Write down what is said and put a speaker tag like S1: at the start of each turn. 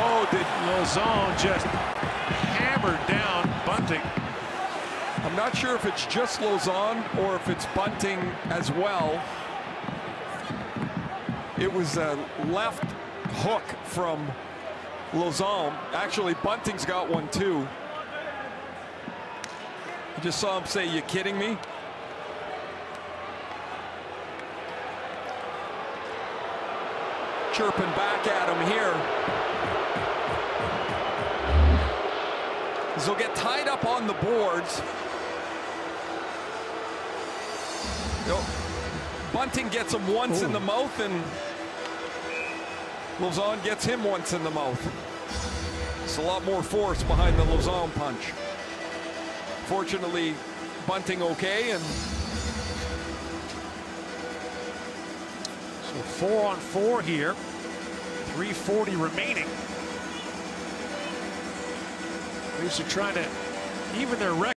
S1: Oh, did Lauzon just hammered down Bunting?
S2: I'm not sure if it's just Lauzon or if it's Bunting as well. It was a left hook from Lauzon. Actually, Bunting's got one too. I just saw him say, "You kidding me?" Chirping back at him here. They'll get tied up on the boards. Bunting gets him once in the mouth, and Lauzon gets him once in the mouth. It's a lot more force behind the Lauzon punch. Fortunately, Bunting okay, and
S1: so 4-on-4 here. 3:40 remaining. These are trying to even their record.